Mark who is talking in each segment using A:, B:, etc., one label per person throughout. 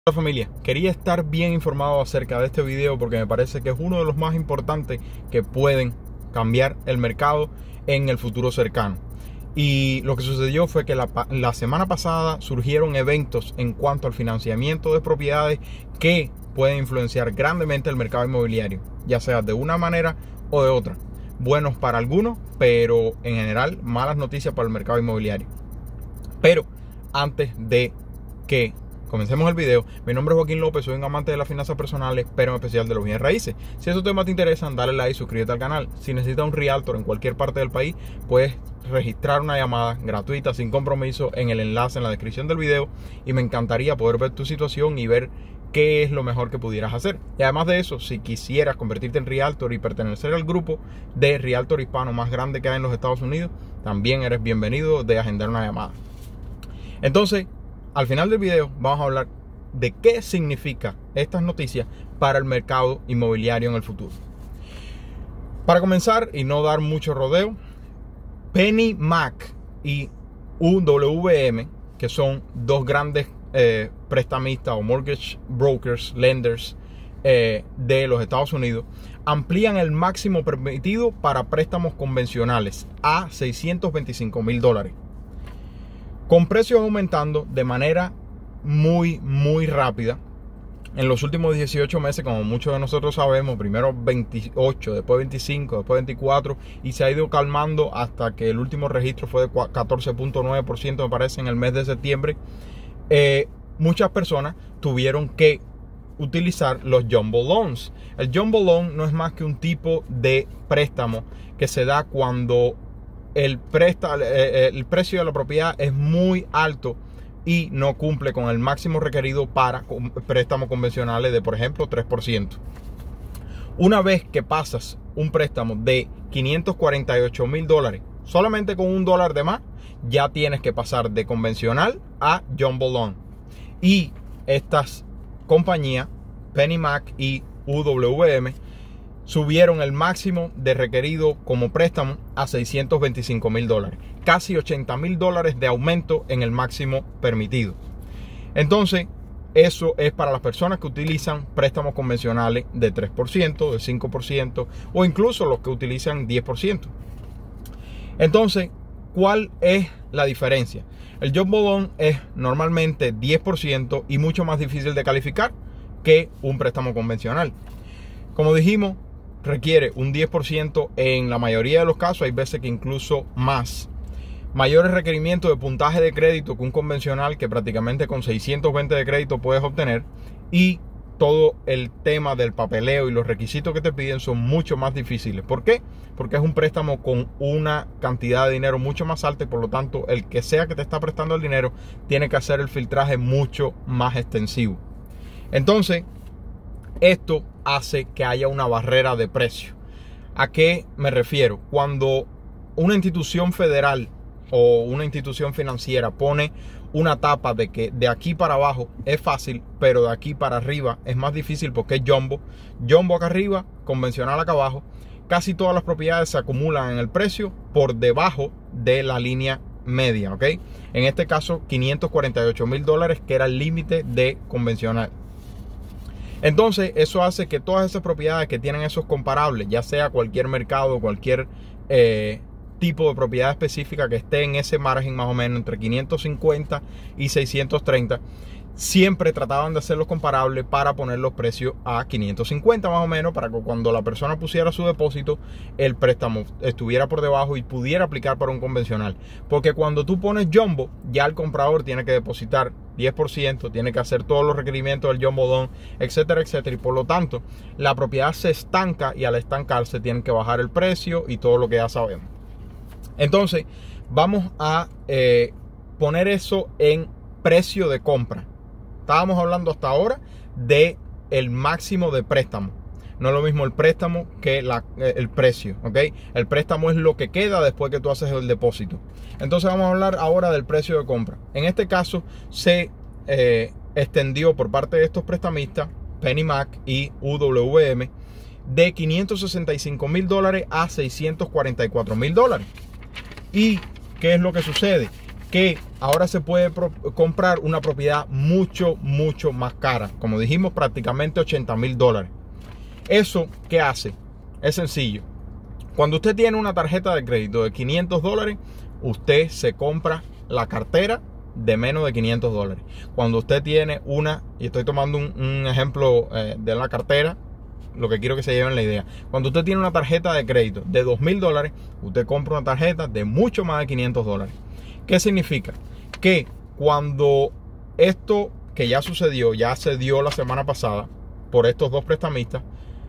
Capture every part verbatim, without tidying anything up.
A: Hola familia, quería estar bien informado acerca de este video porque me parece que es uno de los más importantes que pueden cambiar el mercado en el futuro cercano. Y lo que sucedió fue que la, la semana pasada surgieron eventos en cuanto al financiamiento de propiedades que pueden influenciar grandemente el mercado inmobiliario, ya sea de una manera o de otra. Buenos para algunos, pero en general malas noticias para el mercado inmobiliario. Pero antes de que comencemos el video, mi nombre es Joaquín López, soy un amante de las finanzas personales, pero en especial de los bienes raíces. Si esos temas te interesan, dale like y suscríbete al canal. Si necesitas un realtor en cualquier parte del país, puedes registrar una llamada gratuita sin compromiso en el enlace en la descripción del video, y me encantaría poder ver tu situación y ver qué es lo mejor que pudieras hacer. Y además de eso, si quisieras convertirte en realtor y pertenecer al grupo de realtor hispano más grande que hay en los Estados Unidos, también eres bienvenido de agendar una llamada. Entonces, al final del video vamos a hablar de qué significa estas noticias para el mercado inmobiliario en el futuro. Para comenzar y no dar mucho rodeo, PennyMac y U W M, que son dos grandes eh, prestamistas o mortgage brokers, lenders eh, de los Estados Unidos, amplían el máximo permitido para préstamos convencionales a seiscientos veinticinco mil dólares. Con precios aumentando de manera muy, muy rápida. En los últimos dieciocho meses, como muchos de nosotros sabemos, primero veintiocho, después veinticinco, después veinticuatro, y se ha ido calmando hasta que el último registro fue de catorce punto nueve por ciento, me parece, en el mes de septiembre. Eh, muchas personas tuvieron que utilizar los jumbo loans. El jumbo loan no es más que un tipo de préstamo que se da cuando El, presta, el precio de la propiedad es muy alto y no cumple con el máximo requerido para préstamos convencionales de, por ejemplo, tres por ciento. Una vez que pasas un préstamo de quinientos cuarenta y ocho mil dólares, solamente con un dólar de más, ya tienes que pasar de convencional a jumbo loan. Y estas compañías, PennyMac y U W M, subieron el máximo de requerido como préstamo a seiscientos veinticinco mil dólares. Casi ochenta mil dólares de aumento en el máximo permitido. Entonces, eso es para las personas que utilizan préstamos convencionales de tres por ciento, de cinco por ciento o incluso los que utilizan diez por ciento. Entonces, ¿cuál es la diferencia? El jumbo loan es normalmente diez por ciento y mucho más difícil de calificar que un préstamo convencional. Como dijimos, requiere un diez por ciento en la mayoría de los casos, hay veces que incluso más. Mayores requerimientos de puntaje de crédito que un convencional, que prácticamente con seiscientos veinte de crédito puedes obtener, y todo el tema del papeleo y los requisitos que te piden son mucho más difíciles. ¿Por qué? Porque es un préstamo con una cantidad de dinero mucho más alta y por lo tanto el que sea que te está prestando el dinero tiene que hacer el filtraje mucho más extensivo. Entonces, esto hace que haya una barrera de precio. ¿A qué me refiero? Cuando una institución federal o una institución financiera pone una tapa de que de aquí para abajo es fácil, pero de aquí para arriba es más difícil porque es jumbo, jumbo acá arriba, convencional acá abajo, casi todas las propiedades se acumulan en el precio por debajo de la línea media, ¿ok? En este caso, quinientos cuarenta y ocho mil dólares, que era el límite de convencional. Entonces, eso hace que todas esas propiedades que tienen esos comparables, ya sea cualquier mercado, cualquier eh, tipo de propiedad específica que esté en ese margen más o menos entre quinientos cincuenta y seiscientos treinta, siempre trataban de hacerlos comparables para poner los precios a quinientos cincuenta más o menos, para que cuando la persona pusiera su depósito, el préstamo estuviera por debajo y pudiera aplicar para un convencional. Porque cuando tú pones jumbo, ya el comprador tiene que depositar diez por ciento, tiene que hacer todos los requerimientos del jumbo loan, etcétera, etcétera. Y por lo tanto, la propiedad se estanca y al estancarse tienen que bajar el precio y todo lo que ya sabemos. Entonces, vamos a eh, poner eso en precio de compra. Estábamos hablando hasta ahora de el máximo de préstamo. No es lo mismo el préstamo que la, el precio, ¿ok? El préstamo es lo que queda después que tú haces el depósito. Entonces vamos a hablar ahora del precio de compra. En este caso se eh, extendió por parte de estos prestamistas, PennyMac y U W M, de quinientos sesenta y cinco mil dólares a seiscientos cuarenta y cuatro mil dólares. ¿Y qué es lo que sucede? que ahora se puede comprar una propiedad mucho, mucho más cara. Como dijimos, prácticamente ochenta mil dólares. ¿Eso qué hace? Es sencillo. Cuando usted tiene una tarjeta de crédito de quinientos dólares, usted se compra la cartera de menos de quinientos dólares. Cuando usted tiene una, y estoy tomando un, un ejemplo eh, de la cartera, lo que quiero que se lleven la idea. Cuando usted tiene una tarjeta de crédito de dos mil dólares, usted compra una tarjeta de mucho más de quinientos dólares. ¿Qué significa? Que cuando esto que ya sucedió, ya se dio la semana pasada por estos dos prestamistas,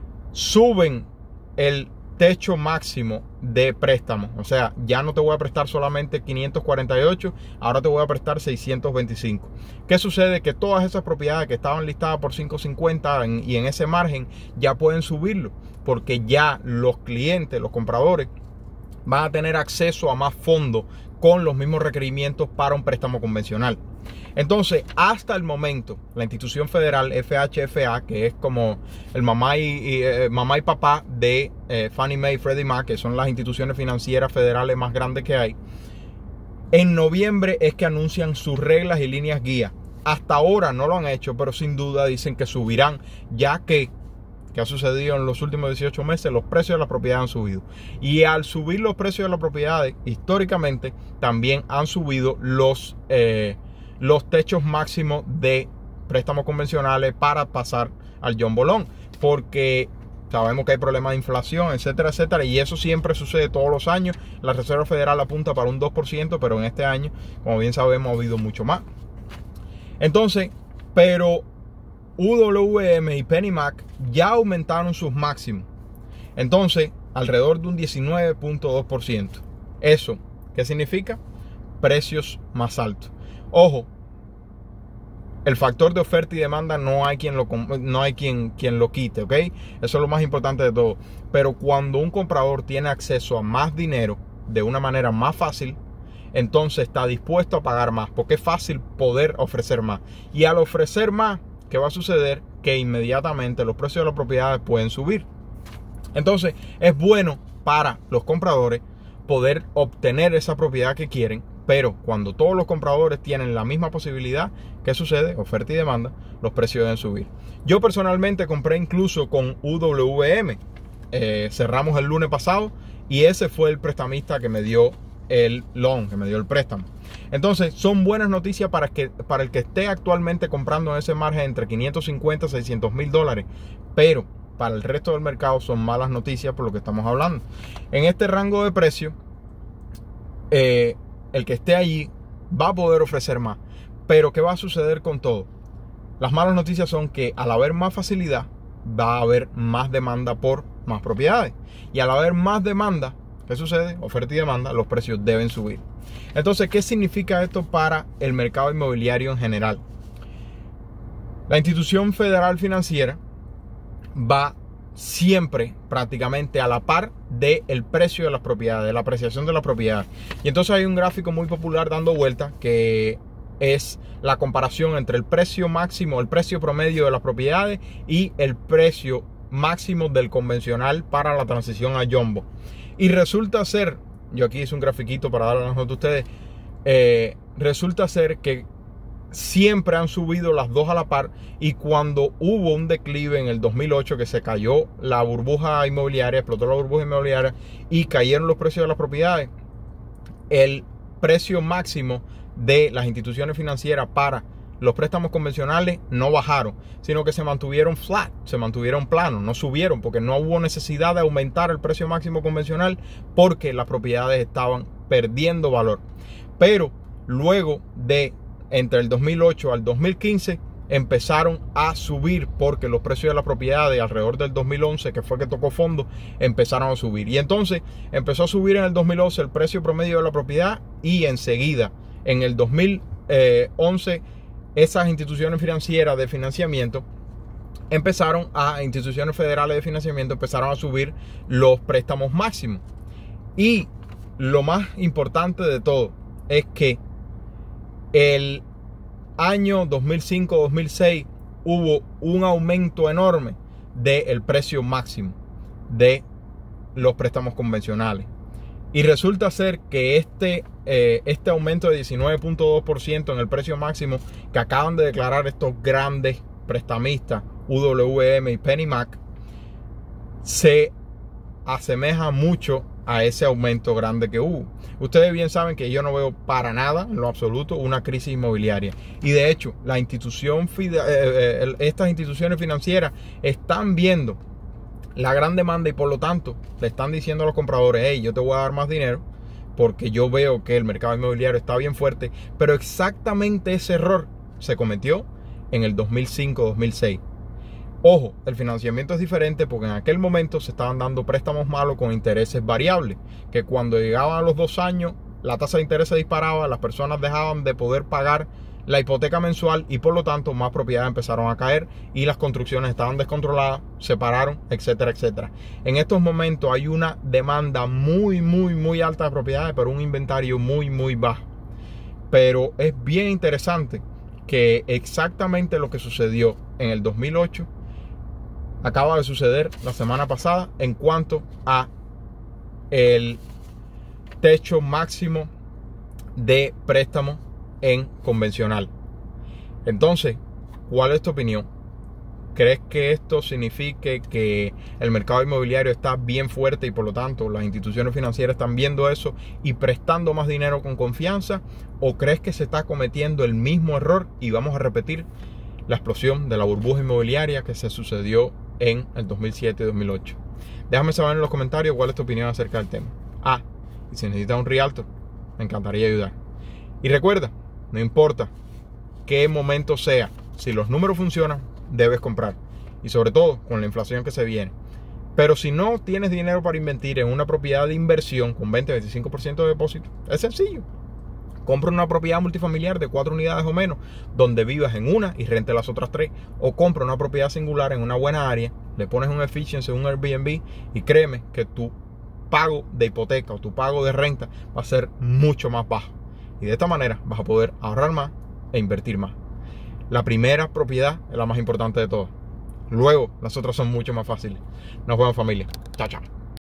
A: suben el techo máximo de préstamo. O sea, ya no te voy a prestar solamente quinientos cuarenta y ocho, ahora te voy a prestar seiscientos veinticinco. ¿Qué sucede? Que todas esas propiedades que estaban listadas por quinientos cincuenta en, y en ese margen ya pueden subirlo, porque ya los clientes, los compradores, van a tener acceso a más fondos con los mismos requerimientos para un préstamo convencional. Entonces, hasta el momento, la institución federal F H F A, que es como el mamá y, y, eh, mamá y papá de eh, Fannie Mae y Freddie Mac, que son las instituciones financieras federales más grandes que hay, en noviembre es que anuncian sus reglas y líneas guía. Hasta ahora no lo han hecho, pero sin duda dicen que subirán, ya que que ha sucedido en los últimos dieciocho meses, los precios de las propiedades han subido. Y al subir los precios de las propiedades, históricamente también han subido los, eh, los techos máximos de préstamos convencionales para pasar al jumbo loan, porque sabemos que hay problemas de inflación, etcétera, etcétera, y eso siempre sucede todos los años. La Reserva Federal apunta para un dos por ciento, pero en este año, como bien sabemos, ha habido mucho más. Entonces, pero U W M y PennyMac ya aumentaron sus máximos. Entonces, alrededor de un diecinueve punto dos por ciento. ¿Eso qué significa? Precios más altos. Ojo, el factor de oferta y demanda no hay quien lo, no hay quien, quien lo quite, ¿ok? Eso es lo más importante de todo. Pero cuando un comprador tiene acceso a más dinero de una manera más fácil, entonces está dispuesto a pagar más, porque es fácil poder ofrecer más. Y al ofrecer más, ¿qué va a suceder? Que inmediatamente los precios de las propiedades pueden subir. Entonces es bueno para los compradores poder obtener esa propiedad que quieren, pero cuando todos los compradores tienen la misma posibilidad, ¿qué sucede? Oferta y demanda, los precios deben subir. Yo personalmente compré incluso con U W M. Eh, cerramos el lunes pasado y ese fue el prestamista que me dio el loan, que me dio el préstamo. Entonces son buenas noticias para, que, para el que esté actualmente comprando en ese margen entre quinientos cincuenta y seiscientos mil dólares, pero para el resto del mercado son malas noticias por lo que estamos hablando. En este rango de precio, eh, el que esté allí va a poder ofrecer más, pero ¿qué va a suceder con todo? Las malas noticias son que al haber más facilidad va a haber más demanda por más propiedades, y al haber más demanda, ¿qué sucede? Oferta y demanda, los precios deben subir. Entonces, ¿qué significa esto para el mercado inmobiliario en general? La institución federal financiera va siempre prácticamente a la par del precio de las propiedades, de la apreciación de la propiedad. Y entonces hay un gráfico muy popular dando vuelta que es la comparación entre el precio máximo, el precio promedio de las propiedades y el precio máximo del convencional para la transición a jumbo. Y resulta ser, yo aquí hice un grafiquito para darle las notas a ustedes, eh, resulta ser que siempre han subido las dos a la par, y cuando hubo un declive en el dos mil ocho, que se cayó la burbuja inmobiliaria, explotó la burbuja inmobiliaria y cayeron los precios de las propiedades, el precio máximo de las instituciones financieras para los préstamos convencionales no bajaron, sino que se mantuvieron flat, se mantuvieron planos, no subieron, porque no hubo necesidad de aumentar el precio máximo convencional porque las propiedades estaban perdiendo valor. Pero luego de entre el dos mil ocho al dos mil quince empezaron a subir, porque los precios de las propiedades alrededor del dos mil once, que fue que tocó fondo, empezaron a subir. Y entonces empezó a subir en el dos mil once el precio promedio de la propiedad, y enseguida en el dos mil once esas instituciones financieras de financiamiento empezaron a, instituciones federales de financiamiento empezaron a subir los préstamos máximos. Y lo más importante de todo es que el año dos mil cinco dos mil seis hubo un aumento enorme del precio máximo de los préstamos convencionales. Y resulta ser que este, eh, este aumento de diecinueve punto dos por ciento en el precio máximo que acaban de declarar estos grandes prestamistas, U W M y PennyMac, se asemeja mucho a ese aumento grande que hubo. Ustedes bien saben que yo no veo para nada, en lo absoluto, una crisis inmobiliaria. Y de hecho, la institución, eh, estas instituciones financieras están viendo la gran demanda y por lo tanto le están diciendo a los compradores: hey, yo te voy a dar más dinero porque yo veo que el mercado inmobiliario está bien fuerte. Pero exactamente ese error se cometió en el dos mil cinco dos mil seis. Ojo, el financiamiento es diferente porque en aquel momento se estaban dando préstamos malos con intereses variables, que cuando llegaban a los dos años la tasa de interés se disparaba, las personas dejaban de poder pagar la hipoteca mensual y por lo tanto más propiedades empezaron a caer y las construcciones estaban descontroladas, se pararon, etcétera, etcétera. En estos momentos hay una demanda muy, muy, muy alta de propiedades, pero un inventario muy, muy bajo. Pero es bien interesante que exactamente lo que sucedió en el dos mil ocho acaba de suceder la semana pasada en cuanto a el techo máximo de préstamo en convencional. Entonces, ¿cuál es tu opinión? ¿Crees que esto signifique que el mercado inmobiliario está bien fuerte y por lo tanto las instituciones financieras están viendo eso y prestando más dinero con confianza? ¿O crees que se está cometiendo el mismo error y vamos a repetir la explosión de la burbuja inmobiliaria que se sucedió en el dos mil siete y dos mil ocho? Déjame saber en los comentarios cuál es tu opinión acerca del tema. Ah, y si necesitas un realtor, me encantaría ayudar. Y recuerda, no importa qué momento sea, si los números funcionan, debes comprar. Y sobre todo con la inflación que se viene. Pero si no tienes dinero para invertir en una propiedad de inversión con veinte a veinticinco por ciento de depósito, es sencillo. Compra una propiedad multifamiliar de cuatro unidades o menos, donde vivas en una y rente las otras tres. O compra una propiedad singular en una buena área, le pones un efficiency, un Airbnb, y créeme que tu pago de hipoteca o tu pago de renta va a ser mucho más bajo. Y de esta manera vas a poder ahorrar más e invertir más. La primera propiedad es la más importante de todas. Luego, las otras son mucho más fáciles. Nos vemos, familia. Chao, chao.